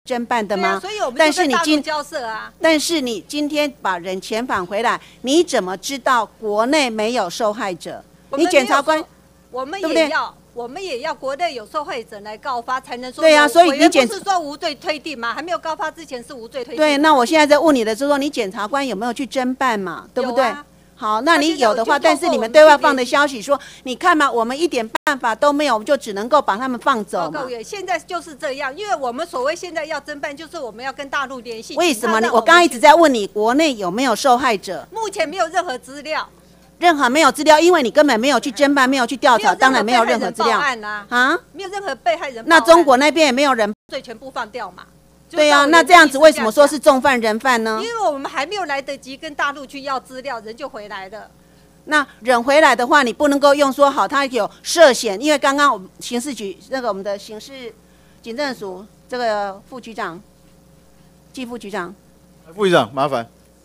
侦办的吗？ 所以我们就跟大陆交涉啊。 但是你今天把人遣返回来，你怎么知道国内没有受害者？你检察官， 我们对不对？ 我们也要国内有受害者来告发，才能说。 对啊，所以你不是说无罪推定吗？还没有告发之前是无罪推定。 对，那我现在在问你的就是说，你检察官有没有去侦办嘛？对不对？好，那你有的话，但是你们对外放的消息说，你看嘛，我们一点办法都没有，我们就只能够把他们放走嘛。 现在就是这样，因为我们所谓现在要侦办，就是我们要跟大陆联系。 为什么我刚刚一直在问你，国内有没有受害者？ 目前没有任何资料。 任何没有资料，因为你根本没有去侦办，没有去调查，当然没有任何资料啊，没有任何被害人。 那中国那边也没有人罪全部放掉嘛？ 对啊，那这样子为什么说是重犯人犯呢？ 因为我们还没有来得及跟大陆去要资料，人就回来了。 那人回来的话，你不能够用说好他有涉嫌，因为刚刚我们刑事局我们的刑事警政署这个副局长、季副局长， 副局长麻烦。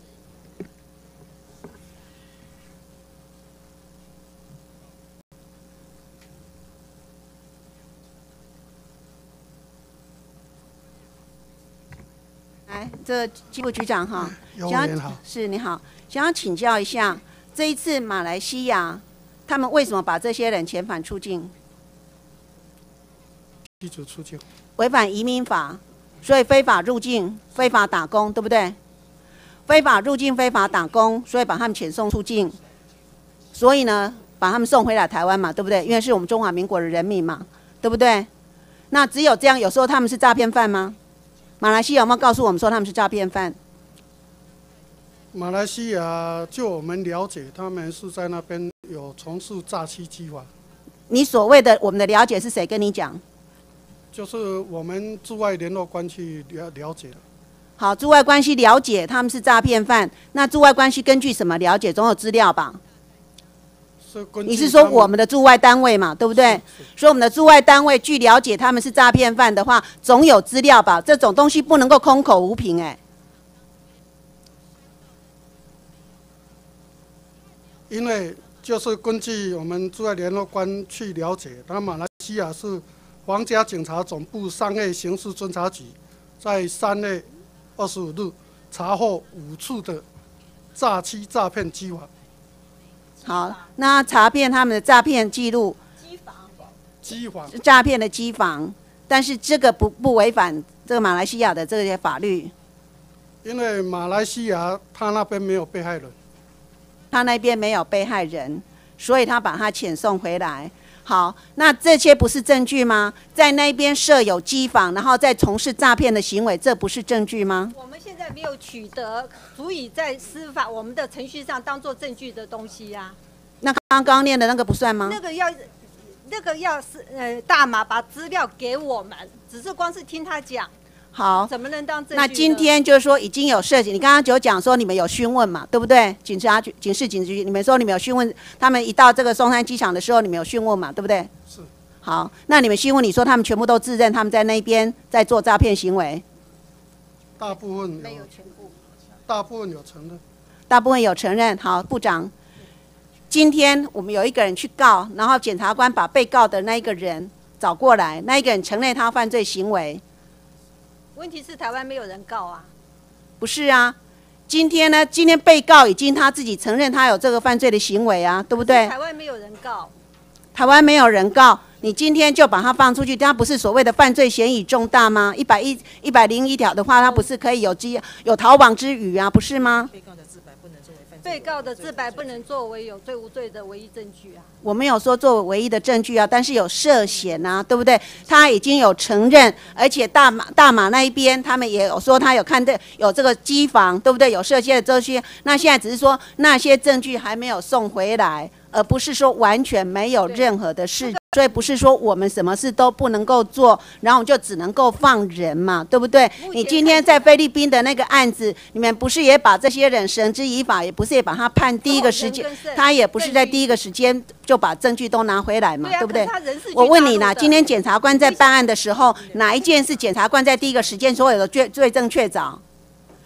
来，这季副局长哈， 您好， 是你好，想要请教一下，这一次马来西亚他们为什么把这些人遣返出境？ 驱逐出境， 违反移民法，所以非法入境、非法打工，对不对？非法入境、非法打工，所以把他们遣送出境，所以呢，把他们送回来台湾嘛，对不对？因为是我们中华民国的人民嘛，对不对？那只有这样，有时候他们是诈骗犯吗？马来西亚有没有告诉我们说他们是诈骗犯？ 马来西亚就我们了解，他们是在那边有从事诈欺计划。 你所谓的我们的了解是谁跟你讲？ 就是我们驻外联络官去了解的。 好，驻外关系了解他们是诈骗犯，那驻外关系根据什么了解？总有资料吧？你是说我们的驻外单位嘛，对不对？所以我们的驻外单位据了解他们是诈骗犯的话，总有资料吧？这种东西不能够空口无凭哎。 因为就是根据我们驻外联络官去了解，那马来西亚是皇家警察总部商业刑事侦查局在3月25日查获5处的诈欺诈骗计划。 好，那查遍他们的诈骗记录， 机房诈骗的机房，但是这个不违反这个马来西亚的这些法律。 因为马来西亚他那边没有被害人， 他那边没有被害人，所以他把他遣送回来。好，那这些不是证据吗？在那边设有机房，然后再从事诈骗的行为，这不是证据吗？ 我们现在没有取得足以在司法我们的程序上当做证据的东西呀、 那刚刚念的那个不算吗？ 那个要是大马把资料给我们，只是光是听他讲。 好， 怎么能当证据？ 那今天就是说已经有涉及，你刚刚就讲说你们有询问嘛，对不对？警视局，你们说你们有询问，他们一到这个松山机场的时候，你们有询问嘛，对不对？ 是。 好，那你们询问，你说他们全部都自认他们在那边在做诈骗行为？ 大部分没有全部， 大部分有承认。 大部分有承认。好，部长，今天我们有一个人去告，然后检察官把被告的那一个人找过来，那一个人承认他犯罪行为。 问题是台湾没有人告啊。 不是啊，今天呢？今天被告已经他自己承认他有这个犯罪的行为啊，对不对？ 台湾没有人告。 台湾没有人告，你今天就把他放出去，他不是所谓的犯罪嫌疑重大吗？101条的话，他不是可以有逃亡之余啊，不是吗？ 被告的自白不能作为有罪无罪的唯一证据啊。 我没有说作为唯一的证据啊，但是有涉嫌啊，对不对？他已经有承认，而且大马那一边他们也有说他有看到有这个机房，对不对？有涉嫌的这些，那现在只是说那些证据还没有送回来，而不是说完全没有任何的事。所以不是说我们什么事都不能够做，然后我们就只能够放人嘛，对不对？你今天在菲律宾的那个案子，你们不是也把这些人绳之以法，也不是也把他判第一个时间，他也不是在第一个时间就把证据都拿回来嘛，对不对？我问你啦，今天检察官在办案的时候，哪一件是检察官在第一个时间所有的罪证确凿？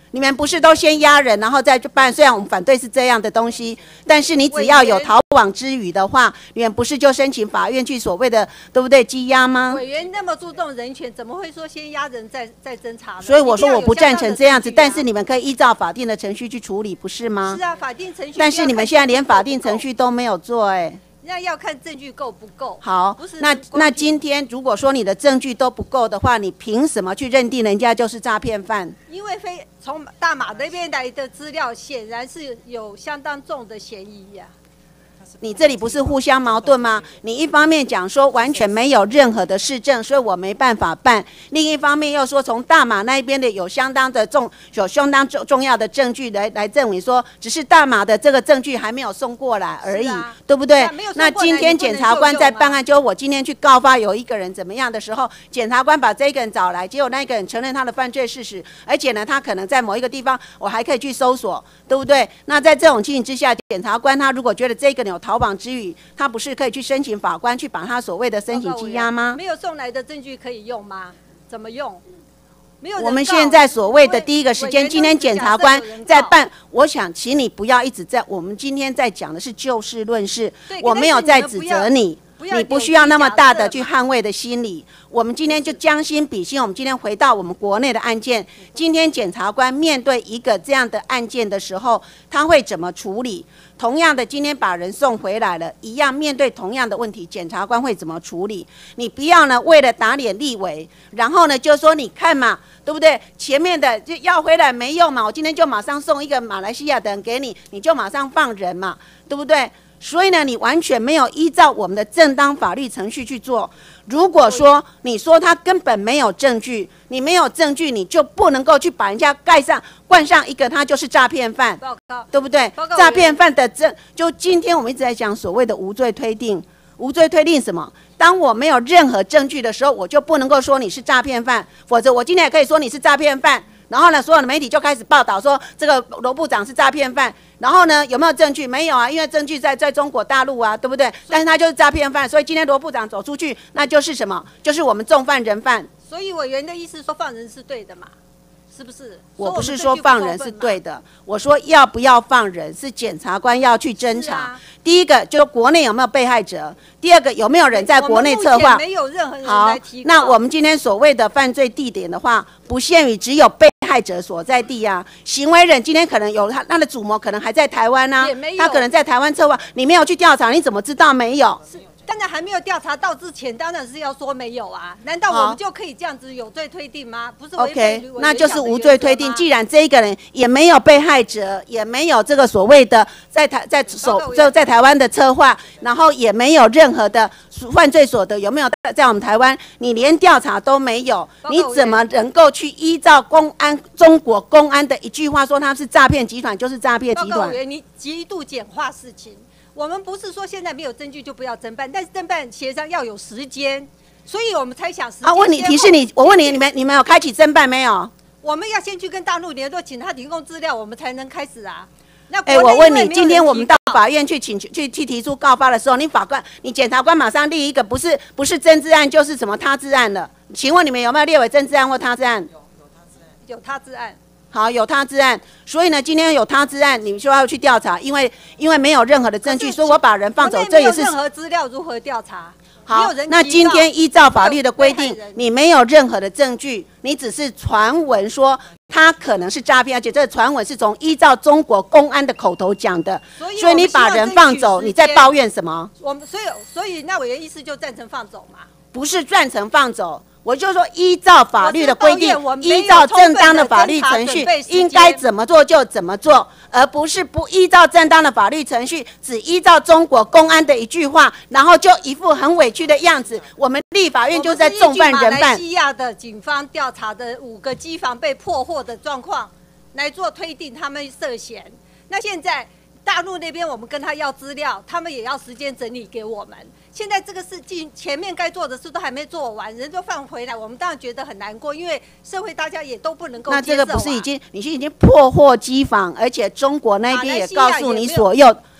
你们不是都先押人，然后再去办？虽然我们反对是这样的东西，但是你只要有逃亡之余的话，你们不是就申请法院去所谓的对不对羁押吗？ 委员那么注重人权，怎么会说先押人再侦查呢？ 所以我说我不赞成这样子，但是你们可以依照法定的程序去处理，不是吗？ 是啊，法定程序。 但是你们现在连法定程序都没有做， 那要看证据够不够。 好，那今天如果说你的证据都不够的话，你凭什么去认定人家就是诈骗犯？ 因为从大马那边来的资料，显然是有相当重的嫌疑呀。 你这里不是互相矛盾吗？你一方面讲说完全没有任何的事证，所以我没办法办；另一方面又说从大马那边的有相当重要的证据来证明说，只是大马的这个证据还没有送过来而已，对不对？那今天检察官在办案，就我今天去告发有一个人怎么样的时候，检察官把这个人找来，结果那个人承认他的犯罪事实，而且呢，他可能在某一个地方我还可以去搜索，对不对？那在这种情形之下，检察官他如果觉得这个人有逃亡之余，他不是可以去申请法官去把他所谓的申请羁押吗？ 没有送来的证据可以用吗？怎么用？没有。 我们现在所谓的第一个时间，今天检察官在办，我想请你不要一直在，我们今天在讲的是就事论事，我没有在指责你。你不需要那么大的去捍卫的心理。我们今天就将心比心，我们今天回到我们国内的案件。今天检察官面对一个这样的案件的时候，他会怎么处理？同样的，今天把人送回来了，一样面对同样的问题，检察官会怎么处理？你不要呢为了打脸立委，然后呢就说你看嘛，对不对？前面的就要回来没用嘛，我今天就马上送一个马来西亚的人给你，你就马上放人嘛，对不对？所以呢，你完全没有依照我们的正当法律程序去做。如果说你说他根本没有证据，你没有证据，你就不能够去把人家冠上一个他就是诈骗犯，对不对？诈骗犯的就今天我们一直在讲所谓的无罪推定。无罪推定什么？当我没有任何证据的时候，我就不能够说你是诈骗犯，否则我今天也可以说你是诈骗犯。然后呢，所有的媒体就开始报道说这个罗部长是诈骗犯。然后呢，有没有证据？没有啊，因为证据在中国大陆啊，对不对？但是他就是诈骗犯，所以今天罗部长走出去，那就是什么？就是我们重犯人犯。 所以委员的意思说放人是对的嘛？是不是？ 我不是说放人是对的，我说要不要放人是检察官要去侦查。第一个就是国内有没有被害者，第二个有没有人在国内策划。 没有任何人来提告。 好，那我们今天所谓的犯罪地点的话，不限于只有被害者所在地啊。行为人今天可能有他的主谋可能还在台湾啊，他可能在台湾策划，你没有去调查，你怎么知道没有？ 当然还没有调查到之前，当然是要说没有啊。难道我们就可以这样子有罪推定吗？不是违背 ，OK， 那就是无罪推定。既然这一个人也没有被害者，也没有这个所谓的在台湾的策划，然后也没有任何的犯罪所得，有没有在我们台湾？你连调查都没有，你怎么能够去依照中国公安的一句话说他是诈骗集团就是诈骗集团？ 你极度简化事情。我们不是说现在没有证据就不要侦办，但是侦办协商要有时间，所以我们才想时间。 问你提示你，我问你，你们有开启侦办没有？ 我们要先去跟大陆联络，请他提供资料，我们才能开始啊。那我问你，今天我们到法院去提出告发的时候，你检察官马上立一个不是真治案就是什么他治案了？请问你们有没有列为真治案或他治案？ 有他治案。 好，有他治案，所以呢，今天有他治案，你就要去调查，因为没有任何的证据，所以我把人放走，这也是任何资料如何调查？ 好，那今天依照法律的规定，你没有任何的证据，你只是传闻说他可能是诈骗，而且这个传闻是从依照中国公安的口头讲的，所以你把人放走，你在抱怨什么？ 所以那委员意思就赞成放走嘛？ 不是赞成放走。我就说，依照法律的规定，依照正当的法律程序，应该怎么做就怎么做，而不是不依照正当的法律程序，只依照中国公安的一句话，然后就一副很委屈的样子。我们立法院就在重犯人犯。 马来西亚的警方调查的5个机房被破获的状况来做推定，他们涉嫌。那现在大陆那边我们跟他要资料，他们也要时间整理给我们。现在这个事情前面该做的事都还没做完，人就放回来，我们当然觉得很难过，因为社会大家也都不能够接受。 那这个不是你已经破获机房，而且中国那边也告诉你所有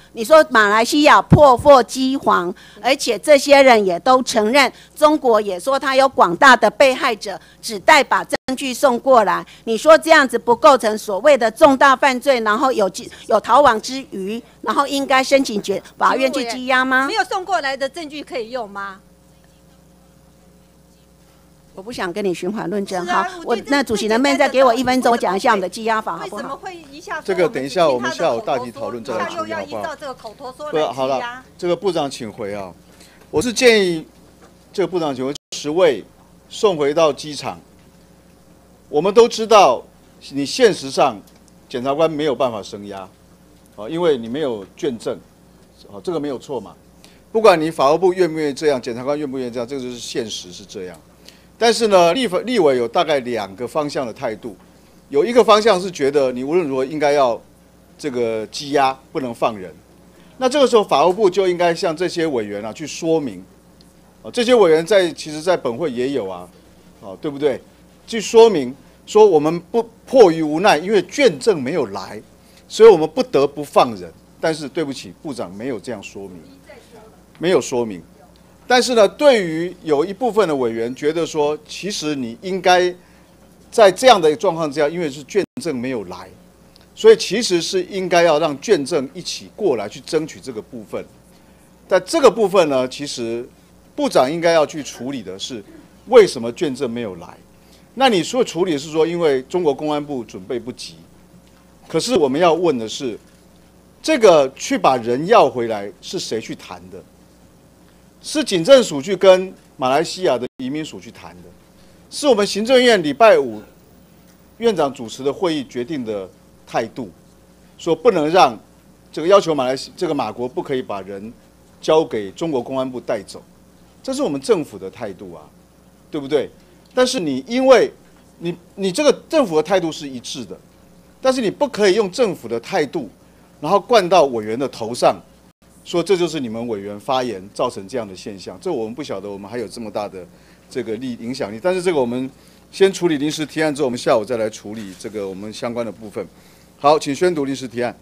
你说马来西亚破获机皇，而且这些人也都承认，中国也说他有广大的被害者，只待把证据送过来。你说这样子不构成所谓的重大犯罪，然后有逃亡之余，然后应该申请法院去羁押吗？ 没有送过来的证据可以用吗？ 我不想跟你循环论证。 好， 那主席能不能再给我1分钟，我讲一下我们的羁押法，好不好？ 为什么会一下这个等一下我们下午大体讨论再来处理，好不好？ 又要依照这个口头说来羁押。 好了，这个部长请回啊。我是建议这个部长请回10位送回到机场。我们都知道，你现实上检察官没有办法声押，啊，因为你没有卷证，啊，这个没有错嘛。不管你法务部愿不愿意这样，检察官愿不愿意这样，这个就是现实是这样。但是呢，立委有大概2个方向的态度，有一个方向是觉得你无论如何应该要这个羁押，不能放人。那这个时候法务部就应该向这些委员啊去说明，这些委员其实在本会也有啊，对不对？去说明说我们迫于无奈，因为卷证没有来，所以我们不得不放人。但是对不起，部长没有这样说明，没有说明。但是呢，对于有一部分的委员觉得说，其实你应该在这样的状况之下，因为是卷证没有来，所以其实是应该要让卷证一起过来去争取这个部分。但这个部分呢，其实部长应该要去处理的是，为什么卷证没有来？那你说处理是说，因为中国公安部准备不及。可是我们要问的是，这个去把人要回来是谁去谈的？是警政署去跟马来西亚的移民署去谈的，是我们行政院礼拜5院长主持的会议决定的态度，说不能让这个要求马国不可以把人交给中国公安部带走，这是我们政府的态度啊，对不对？但是你因为你这个政府的态度是一致的，但是你不可以用政府的态度，然后灌到委员的头上。说这就是你们委员发言造成这样的现象，这我们不晓得，我们还有这么大的这个影响力。但是这个我们先处理临时提案之后，我们下午再来处理这个我们相关的部分。好，请宣读临时提案。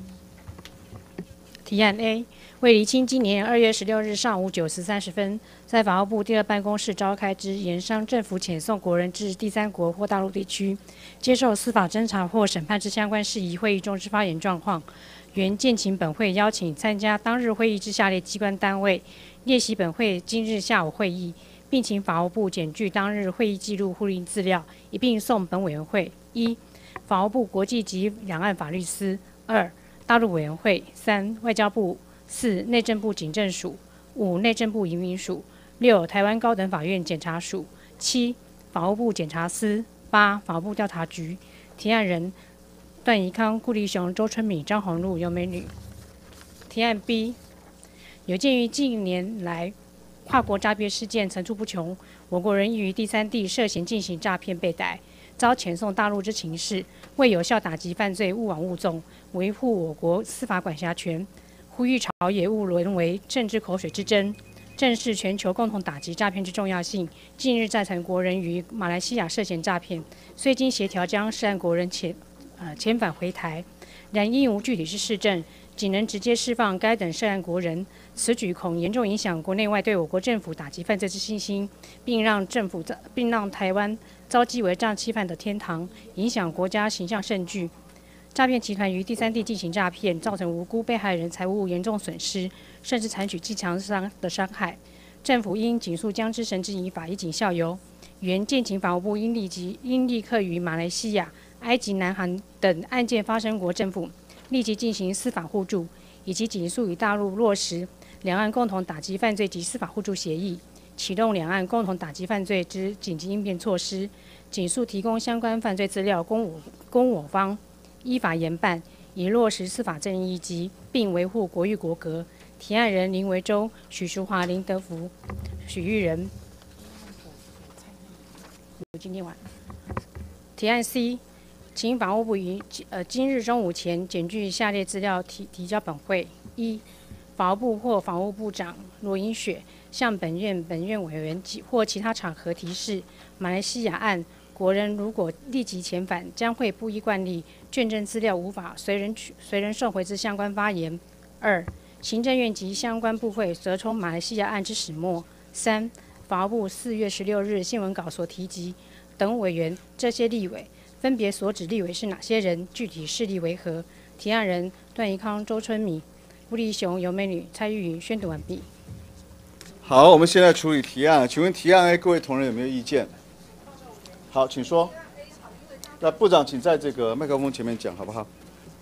提案 A 为厘清今年2月16日上午9时30分，在法务部第2办公室召开之研商政府遣送国人至第三国或大陆地区接受司法侦查或审判之相关事宜会议中之发言状况。原建请本会邀请参加当日会议之下列机关单位列席本会今日下午会议，并请法务部检具当日会议记录互印资料，一并送本委员会。1、法务部国际及两岸法律司；2、大陆委员会；3、外交部；4、内政部警政署；5、内政部移民署；6、台湾高等法院检察署；7、法务部检察司；8、法务部调查局。提案人段宜康、顾立雄、周春敏、张宏禄、尤美女。提案 B 有鉴于近年来跨国诈骗事件层出不穷，我国人于第三地涉嫌进行诈骗被逮，遭遣送大陆之情势，为有效打击犯罪勿枉勿纵，维护我国司法管辖权，呼吁朝野勿沦为政治口水之争，正视全球共同打击诈骗之重要性。近日再曾国人于马来西亚涉嫌诈骗，虽经协调将涉案国人遣返回台，然因无具体之事证，仅能直接释放该等涉案国人，此举恐严重影响国内外对我国政府打击犯罪之信心，并让台湾遭讥为诈欺犯的天堂，影响国家形象甚巨。诈骗集团于第三地进行诈骗，造成无辜被害人财物严重损失，甚至采取极强的伤害。政府应尽速将之绳之以法，以警效尤。原建请法务部应立刻于马来西亚、埃及、南韩等案件发生国政府立即进行司法互助，以及紧速与大陆落实两岸共同打击犯罪及司法互助协议，启动两岸共同打击犯罪之紧急应变措施，紧速提供相关犯罪资料供我方依法严办，以落实司法正义及并维护国誉国格。提案人林维洲、许淑华、林德福、许玉仁。今天晚。提案 C。请法务部于今日中午前检具下列资料提交本会： 1、法务部或法务部长罗英雪向本院委员或其他场合提示，马来西亚案国人如果立即遣返，将会不依惯例卷证资料无法随人送回之相关发言， 2. 行政院及相关部会折冲马来西亚案之始末。3. 法务部4月16日新闻稿所提及等委员，这些立委分别所指立委是哪些人，具体事例为何？提案人段宜康、周春米、吴立雄、尤美女、蔡玉云宣读完毕。 好，我们现在处理提案。请问提案各位同仁有没有意见？好，请说。那部长，请在这个麦克风前面讲，好不好？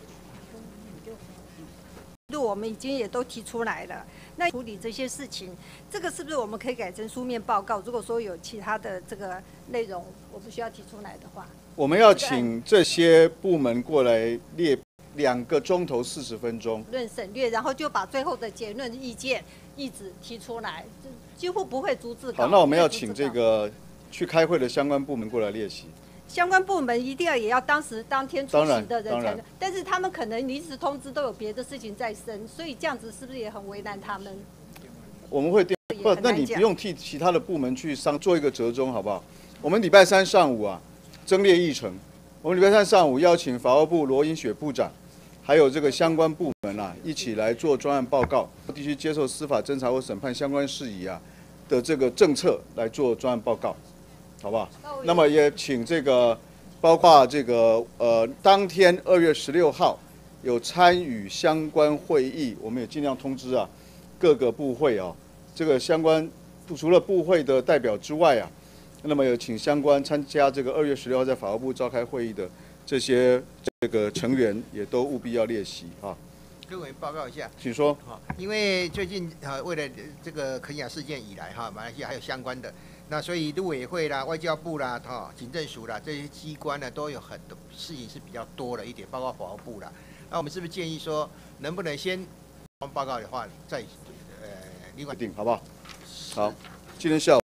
我们已经也都提出来了，那处理这些事情，这个是不是我们可以改成书面报告？如果说有其他的这个内容，我不需要提出来的话， 我们要请这些部门过来列2个钟头40分钟， 论省略，然后就把最后的结论意见一直提出来，几乎不会逐字稿。 好，那我们要请这个去开会的相关部门过来列席。 相关部门一定也要当天出席的人才能，但是他们可能临时通知都有别的事情在身，所以这样子是不是也很为难他们？ 我们会不，那你不用替其他的部门去做一个折中，好不好？我们礼拜3上午啊，增列议程。我们礼拜3上午邀请法务部罗英雪部长，还有这个相关部门啊，一起来做专案报告，地区接受司法侦查或审判相关事宜啊的这个政策来做专案报告。好不好？那么也请这个，包括这个当天2月16号有参与相关会议，我们也尽量通知啊各个部会啊，这个相关除了部会的代表之外啊，那么有请相关参加这个2月16号在法务部召开会议的这些这个成员也都务必要列席啊。 各位报告一下， 请说。 因为最近为了这个肯雅事件以来马来西亚还有相关的。那所以陆委会啦、外交部啦、警政署啦这些机关呢，都有很多事情是比较多了一点，包括法务部啦。那我们是不是建议说，能不能先报告的话，再另外定好不好？好，今天下午。